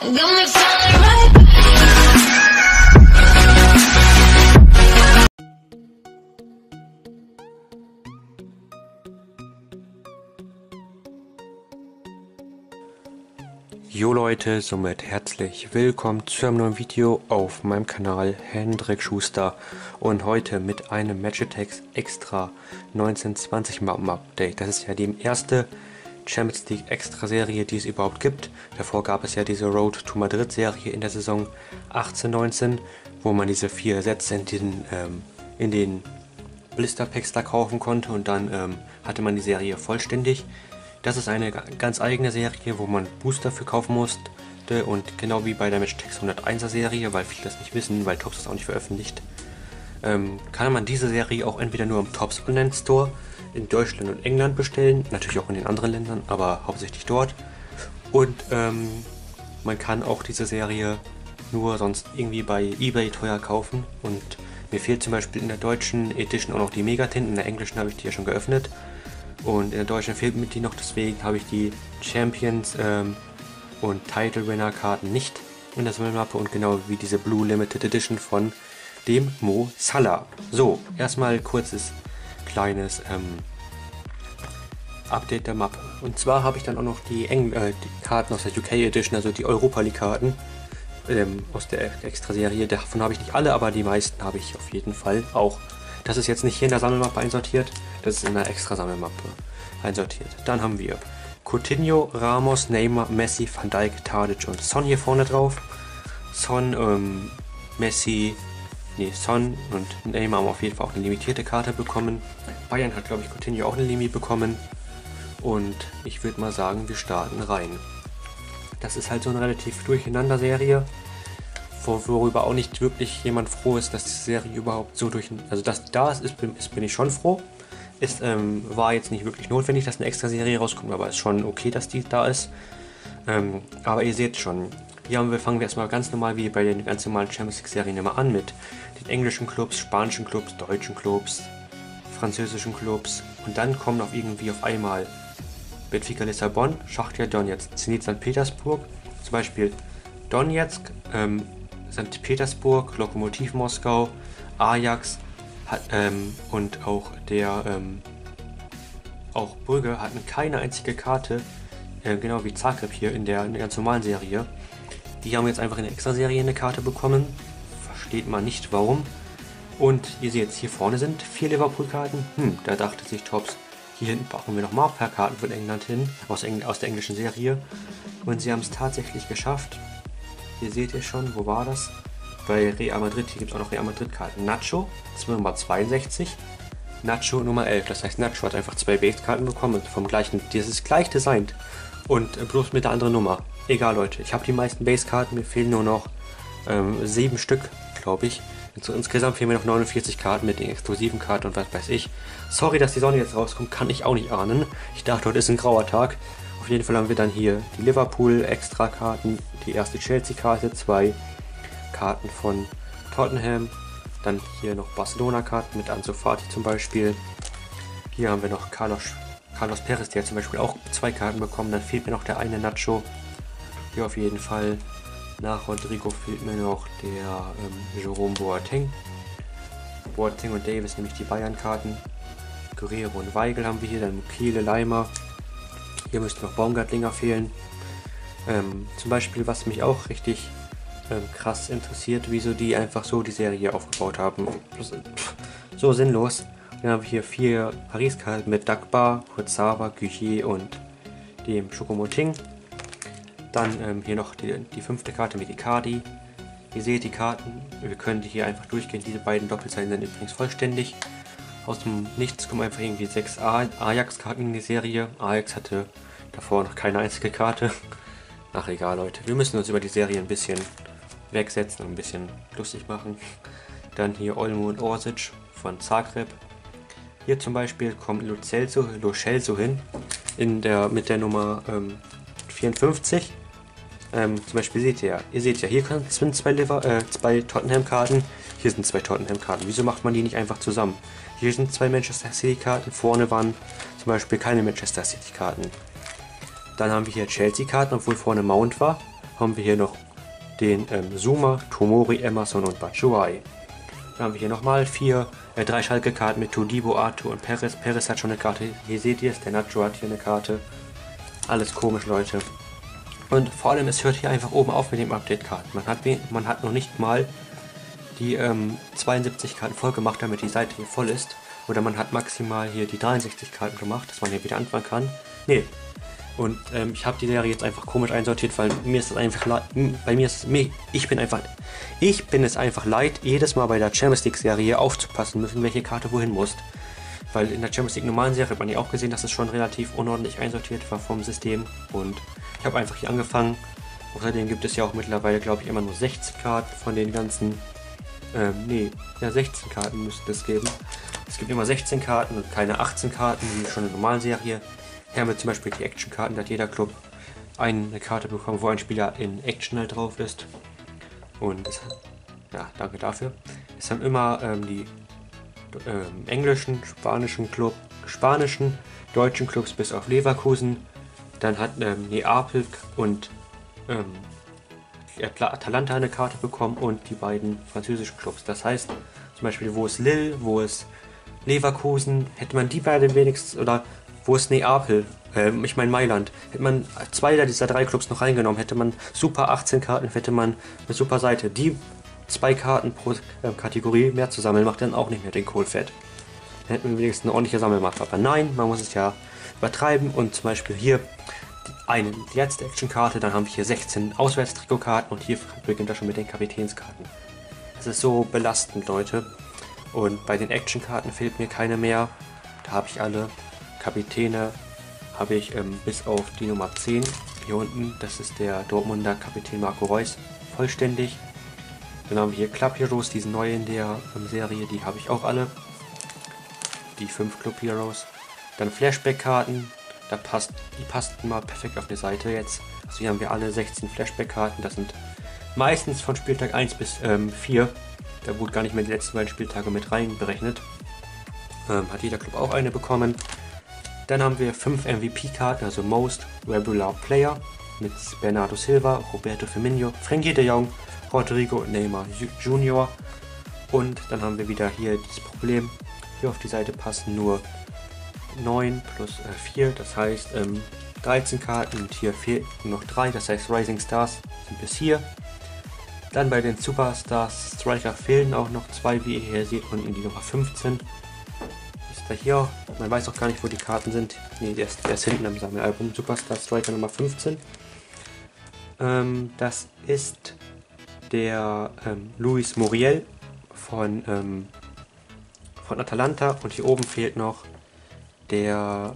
Got me feeling right. Jo Leute, somit herzlich willkommen zu einem neuen Video auf meinem Kanal Hendrik Schuster und heute mit einem Match Attax Extra 1920 Mappen Update. Das ist ja die erste Champions League Extra Serie, die es überhaupt gibt. Davor gab es ja diese Road to Madrid Serie in der Saison 18/19, wo man diese 4 Sätze in den Blister Packs da kaufen konnte und dann hatte man die Serie vollständig. Das ist eine ganz eigene Serie, wo man Booster für kaufen musste und genau wie bei der Match Attax 101er Serie, weil viele das nicht wissen, weil Tops das auch nicht veröffentlicht, kann man diese Serie auch entweder nur im Tops Online Store in Deutschland und England bestellen, natürlich auch in den anderen Ländern, aber hauptsächlich dort. Und man kann auch diese Serie nur sonst irgendwie bei eBay teuer kaufen und mir fehlt zum Beispiel in der deutschen Edition auch noch die Megatint, in der englischen habe ich die ja schon geöffnet. Und in der deutschen fehlt mir die noch, deswegen habe ich die Champions und Title Winner Karten nicht in der Sammelmappe und genau wie diese Blue Limited Edition von dem Mo Salah. So, erstmal kurzes kleines Update der Mappe. Und zwar habe ich dann auch noch die Karten aus der UK Edition, also die Europa League Karten aus der Extra-Serie. Davon habe ich nicht alle, aber die meisten habe ich auf jeden Fall auch. Das ist jetzt nicht hier in der Sammelmappe einsortiert, das ist in der Extra-Sammelmappe einsortiert. Dann haben wir Coutinho, Ramos, Neymar, Messi, Van Dijk, Tadic und Son hier vorne drauf. Son, Son und Neymar haben auf jeden Fall auch eine limitierte Karte bekommen. Bayern hat, glaube ich, Coutinho auch eine Limi bekommen. Und ich würde mal sagen, wir starten rein. Das ist halt so eine relativ durcheinander Serie, worüber auch nicht wirklich jemand froh ist, dass die Serie überhaupt so also dass die da ist, bin ich schon froh. Es war jetzt nicht wirklich notwendig, dass eine extra Serie rauskommt, aber es ist schon okay, dass die da ist. Aber ihr seht schon, hier fangen wir erstmal ganz normal wie bei den ganz normalen Champions League Serien immer an mit den englischen Clubs, spanischen Clubs, deutschen Clubs, französischen Clubs und dann kommen auf einmal Benfica Lissabon, Schachtar Donetsk, Zenit St. Petersburg, zum Beispiel Donetsk, St. Petersburg, Lokomotiv Moskau, Ajax und auch auch Brügge hatten keine einzige Karte, genau wie Zagreb hier in der ganz normalen Serie. Die haben jetzt einfach in der Extra-Serie eine Karte bekommen, versteht man nicht warum. Und ihr seht, hier vorne sind 4 Liverpool-Karten. Da dachte sich Tops, hier hinten brauchen wir nochmal ein paar Karten von England hin, aus der englischen Serie. Und sie haben es tatsächlich geschafft. Hier seht ihr schon, wo war das? Bei Real Madrid, hier gibt es auch noch Real Madrid Karten. Nacho, das ist Nummer 62, Nacho Nummer 11. Das heißt, Nacho hat einfach 2 Base-Karten bekommen, dieses gleich designt und bloß mit der anderen Nummer. Egal Leute, ich habe die meisten Base-Karten, mir fehlen nur noch 7 Stück, glaube ich. So, insgesamt fehlen mir noch 49 Karten mit den exklusiven Karten und was weiß ich. Sorry, dass die Sonne jetzt rauskommt, kann ich auch nicht ahnen. Ich dachte, heute ist ein grauer Tag. Auf jeden Fall haben wir dann hier die Liverpool-Extra-Karten, die erste Chelsea-Karte, 2 Karten von Tottenham, dann hier noch Barcelona-Karten mit Ansu Fati zum Beispiel. Hier haben wir noch Carlos Perez, der hat zum Beispiel auch 2 Karten bekommen, dann fehlt mir noch der eine Nacho. Hier auf jeden Fall. Nach Rodrigo fehlt mir noch der Jerome Boateng. Boateng und Davis, nämlich die Bayern-Karten. Guerrero und Weigl haben wir hier, dann Mukiele, Leimer. Hier müsste noch Baumgartlinger fehlen. Zum Beispiel, was mich auch richtig krass interessiert, wieso die einfach so die Serie aufgebaut haben. So sinnlos. Dann haben wir hier 4 Paris-Karten mit Dagba, Kurzawa, Guier und dem Choupo-Moting. Dann hier noch die 5. Karte mit Icardi. Ihr seht die Karten, wir können die hier einfach durchgehen. Diese beiden Doppelseiten sind übrigens vollständig. Aus dem Nichts kommen einfach irgendwie 6 Ajax-Karten in die Serie. Ajax hatte davor noch keine einzige Karte. Ach egal Leute, wir müssen uns über die Serie ein bisschen wegsetzen und ein bisschen lustig machen. Dann hier Olmo und Orsic von Zagreb. Hier zum Beispiel kommt Lo Celso hin mit der Nummer 54. Zum Beispiel ihr seht ja, hier sind 2 Tottenham-Karten, hier sind 2 Tottenham-Karten. Wieso macht man die nicht einfach zusammen? Hier sind 2 Manchester City-Karten, vorne waren zum Beispiel keine Manchester City-Karten. Dann haben wir hier Chelsea-Karten, obwohl vorne Mount war. haben wir hier noch den Zuma, Tomori, Emerson und Batshuayi. Dann haben wir hier nochmal 3 Schalke-Karten mit Todibo, Arthur und Perez. Perez hat schon eine Karte, hier seht ihr es, der Nacho hat hier eine Karte. Alles komisch, Leute. Und vor allem, es hört hier einfach oben auf mit dem Update-Karten. Man hat noch nicht mal die 72 Karten voll gemacht, damit die Seite hier voll ist. Oder man hat maximal hier die 63 Karten gemacht, dass man hier wieder anfangen kann. Nee. Und ich habe die Serie jetzt einfach komisch einsortiert, weil mir ist das einfach leid. Ich bin es einfach leid, jedes Mal bei der Champions League Serie aufzupassen müssen, welche Karte wohin muss. Weil in der Champions League normalen Serie hat man ja auch gesehen, dass es schon relativ unordentlich einsortiert war vom System. Und ich habe einfach hier angefangen. Außerdem gibt es ja auch mittlerweile, glaube ich, immer nur 16 Karten von den ganzen. 16 Karten müsste es geben. Es gibt immer 16 Karten und keine 18 Karten, wie schon in der normalen Serie. Hier haben wir zum Beispiel die Action-Karten, da hat jeder Club eine Karte bekommen, wo ein Spieler in Action halt drauf ist. Und ja, danke dafür. Es haben immer die englischen, spanischen, deutschen Clubs bis auf Leverkusen. Dann hat Neapel und Atalanta eine Karte bekommen und die beiden französischen Clubs. Das heißt, zum Beispiel, wo ist Lille, wo ist Leverkusen, hätte man die beiden wenigstens, oder wo ist Neapel, ich meine Mailand, hätte man 2 dieser 3 Clubs noch reingenommen, hätte man super 18 Karten, hätte man eine super Seite. Die 2 Karten pro Kategorie mehr zu sammeln, macht dann auch nicht mehr den Kohlfett. Dann hätten wir wenigstens eine ordentliche Sammelmappe. Aber nein, man muss es ja übertreiben und zum Beispiel hier die letzte Action-Karte, dann haben wir hier 16 Auswärtstrikotkarten und hier beginnt das schon mit den Kapitänskarten. Das ist so belastend, Leute. Und bei den Action-Karten fehlt mir keine mehr. Da habe ich alle Kapitäne, habe ich bis auf die Nummer 10 hier unten. Das ist der Dortmunder Kapitän Marco Reus, vollständig. Dann haben wir hier Club Heroes, diese neue in der Serie, die habe ich auch alle. Die 5 Club Heroes. Dann Flashback-Karten. Die passten mal perfekt auf die Seite jetzt. Also hier haben wir alle 16 Flashback-Karten. Das sind meistens von Spieltag 1 bis 4. Da wurde gar nicht mehr die letzten beiden Spieltage mit reinberechnet. Hat jeder Club auch eine bekommen. Dann haben wir 5 MVP-Karten, also Most Regular Player. Mit Bernardo Silva, Roberto Firmino, Frenkie de Jong, Rodrigo, Neymar Junior. Und dann haben wir wieder hier das Problem. Hier auf die Seite passen nur 9 plus 4, das heißt 13 Karten und hier fehlen noch 3, das heißt Rising Stars sind bis hier. Dann bei den Superstars Striker fehlen auch noch 2, wie ihr hier seht, unten die Nummer 15. Ist da hier, man weiß auch gar nicht, wo die Karten sind. Ne, der ist hinten am Sammelalbum, Superstar Striker Nummer 15. Das ist der Luis Muriel von Atalanta und hier oben fehlt noch der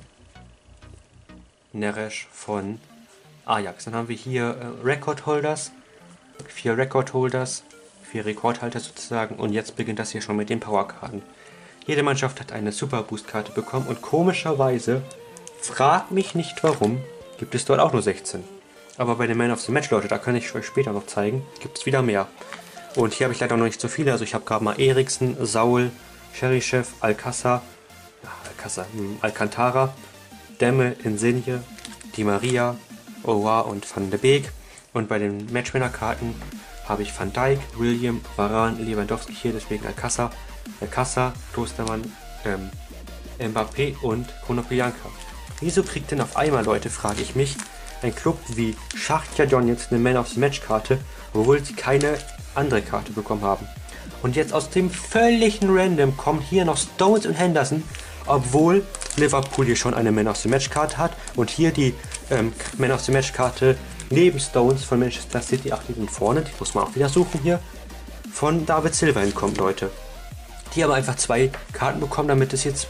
Neres von Ajax. Dann haben wir hier Recordholders, 4 Recordholders, 4 Rekordhalter sozusagen und jetzt beginnt das hier schon mit den Powerkarten. Jede Mannschaft hat eine Super Boost Karte bekommen und komischerweise, fragt mich nicht warum, gibt es dort auch nur 16. Aber bei den Man of the Match, Leute, da kann ich euch später noch zeigen, gibt es wieder mehr. Und hier habe ich leider noch nicht so viele, also ich habe gerade mal Eriksen, Saul, Cheryshev, Alcantara, Demme, Insigne, Di Maria, Owa und Van de Beek. Und bei den Matchwinner-Karten habe ich Van Dijk, William, Varane, Lewandowski hier, deswegen Alcázar, Klostermann, Mbappé und Konoplyanka. Wieso kriegt denn auf einmal, Leute, frage ich mich, ein Club wie Schachtar Donetsk eine Man of the Match Karte, obwohl sie keine andere Karte bekommen haben? Und jetzt aus dem völligen Random kommen hier noch Stones und Henderson, obwohl Liverpool hier schon eine Man of the Match Karte hat und hier die Man of the Match Karte neben Stones von Manchester City, ach, die sind vorne, die muss man auch wieder suchen hier, von David Silva hinkommt, Leute. Die haben einfach 2 Karten bekommen, damit es jetzt,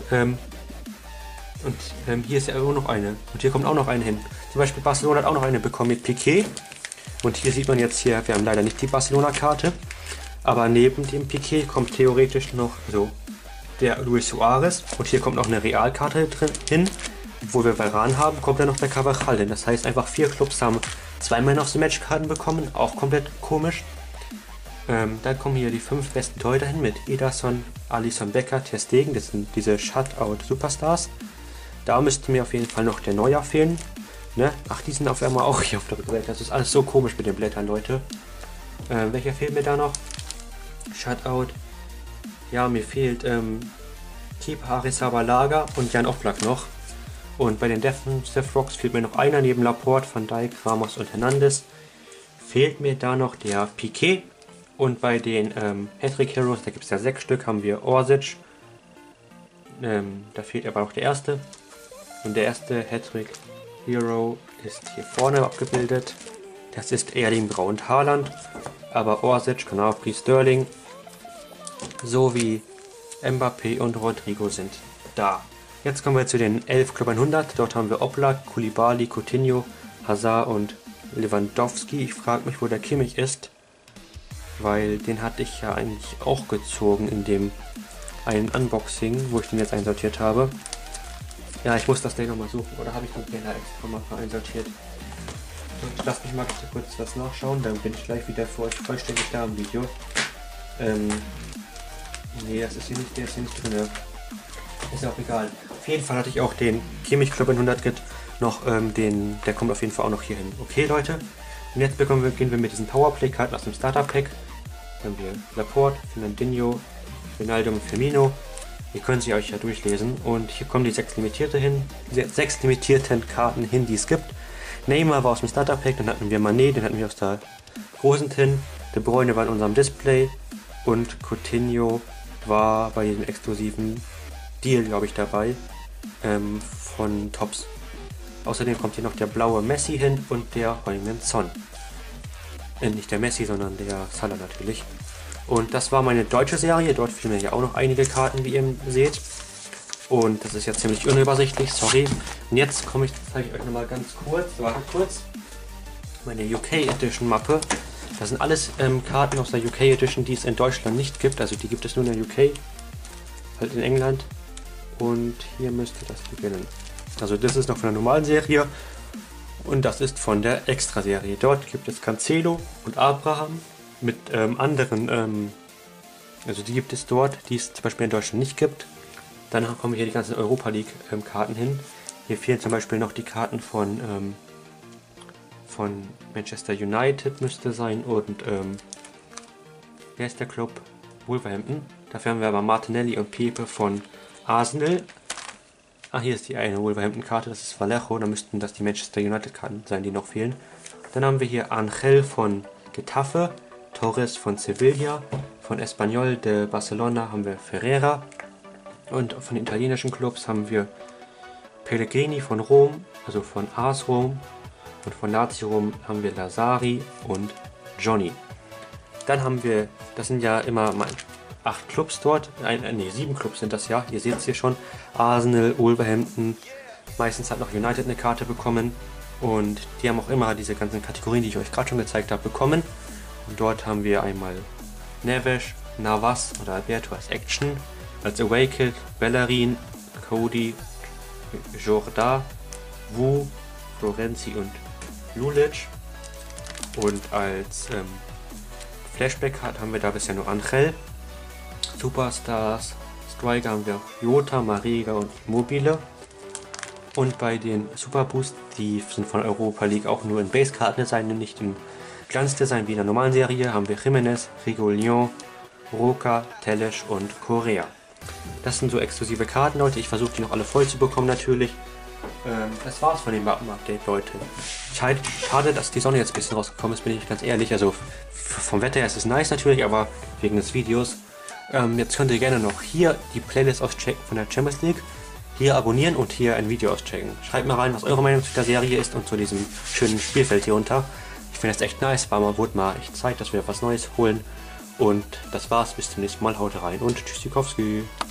hier ist ja auch noch eine und hier kommt auch noch eine hin. Zum Beispiel Barcelona hat auch noch eine bekommen mit Piqué und hier sieht man jetzt hier, wir haben leider nicht die Barcelona Karte, aber neben dem Piqué kommt theoretisch noch so der Luis Suarez und hier kommt noch eine Realkarte drin hin. Wo wir Varane haben, kommt dann noch der Carvajal hin. Das heißt, einfach 4 Clubs haben 2 Man of the Match Karten bekommen, auch komplett komisch. Dann kommen hier die 5 besten Torhüter hin mit Ederson, Alisson Becker, Ter Stegen, das sind diese Shutout Superstars. Da müsste mir auf jeden Fall noch der Neuer fehlen. Ne? Ach, die sind auf einmal auch hier auf der Rückseite. Das ist alles so komisch mit den Blättern, Leute. Welcher fehlt mir da noch? Shutout. Ja, mir fehlt Keep Arrizabalaga und Jan Oblak noch. Und bei den Defensive Rocks fehlt mir noch einer neben Laporte, Van Dijk, Ramos und Hernandez. Fehlt mir da noch der Piqué. Und bei den Hattrick Heroes, da gibt es ja 6 Stück, haben wir Orsic. Da fehlt aber auch der erste. Und der erste Hattrick Hero ist hier vorne abgebildet. Das ist Erling Braut Haaland. Aber Orsic, Gnabry, Sterling sowie Mbappé und Rodrigo sind da. Jetzt kommen wir zu den 11 Club 100. Dort haben wir Oblak, Koulibaly, Coutinho, Hazard und Lewandowski. Ich frage mich, wo der Kimmich ist, weil den hatte ich ja eigentlich auch gezogen in dem einen Unboxing, wo ich den jetzt einsortiert habe. Ja, ich muss das gleich nochmal suchen. Oder habe ich den da extra mal einsortiert? Lass mich mal kurz was nachschauen, dann bin ich gleich wieder für euch vollständig da im Video. Nee, das ist hier nicht, der ist hier nicht drin. Ist ja auch egal. Auf jeden Fall hatte ich auch den Kimmich Club 100 Kit noch, der kommt auf jeden Fall auch noch hier hin. Okay, Leute. Und jetzt gehen wir mit diesen Powerplay-Karten aus dem Starter-Pack. Dann haben wir Laporte, Fernandinho, Ronaldo und Firmino. Ihr könnt sie euch ja durchlesen. Und hier kommen die 6 limitierten Karten hin, die es gibt. Neymar war aus dem Starter-Pack, dann hatten wir Mané, den hatten wir aus der großen Tin. De Bruyne war in unserem Display. Und Coutinho war bei diesem exklusiven Deal, glaube ich, dabei. Von Tops. Außerdem kommt hier noch der blaue Messi hin und der Heung-min Son. Nicht der Messi, sondern der Salah natürlich. Und das war meine deutsche Serie. Dort fehlen mir ja auch noch einige Karten, wie ihr seht. Und das ist ja ziemlich unübersichtlich, sorry. Und jetzt zeige ich euch nochmal ganz kurz, meine UK Edition Mappe. Das sind alles Karten aus der UK Edition, die es in Deutschland nicht gibt. Also die gibt es nur in der UK, halt in England. Und hier müsste das beginnen. Also das ist noch von der normalen Serie und das ist von der Extra-Serie. Dort gibt es Cancelo und Abraham mit anderen, also die gibt es dort, die es zum Beispiel in Deutschland nicht gibt. Dann kommen hier die ganzen Europa League Karten hin. Hier fehlen zum Beispiel noch die Karten von Manchester United müsste sein und wer ist der Club? Wolverhampton. Dafür haben wir aber Martinelli und Pepe von Arsenal. Ah, hier ist die eine Wolverhampton-Karte, das ist Vallejo, da müssten das die Manchester United-Karten sein, die noch fehlen. Dann haben wir hier Angel von Getafe, Torres von Sevilla, von Espanyol de Barcelona haben wir Ferreira und von den italienischen Clubs haben wir Pellegrini von Rom, also von AS Rom, und von Lazio Rom haben wir Lazari und Johnny. Dann haben wir, das sind ja immer 8 Clubs dort, 7 Clubs sind das ja, ihr seht es hier schon, Arsenal, Wolverhampton, meistens hat noch United eine Karte bekommen und die haben auch immer diese ganzen Kategorien, die ich euch gerade schon gezeigt habe, bekommen. Und dort haben wir einmal Neves, Navas oder Alberto als Action, als Awaked, Bellerin, Cody, Jorda, Wu, Florenzi und Lulic. Und als Flashback haben wir da bisher nur Angel. Superstars, Striker haben wir Jota, Mariga und Immobile. Und bei den Superboost, die sind von Europa League auch nur in Base-Karten-Design und nicht im Glanzdesign wie in der normalen Serie, haben wir Jimenez, Rigolion, Roca, Telles und Correa. Das sind so exklusive Karten, Leute. Ich versuche die noch alle voll zu bekommen natürlich. Das war's von dem Mappen-Update, Leute. Schade, dass die Sonne jetzt ein bisschen rausgekommen ist, bin ich ganz ehrlich. Also vom Wetter her ist es nice natürlich, aber wegen des Videos. Jetzt könnt ihr gerne noch hier die Playlist auschecken von der Champions League. Hier abonnieren und hier ein Video auschecken. Schreibt mal rein, was eure Meinung zu der Serie ist und zu diesem schönen Spielfeld hier unter. Ich finde das echt nice, wurde mal echt Zeit, dass wir was Neues holen. Und das war's, bis zum nächsten Mal, haut rein und Tschüssikowski.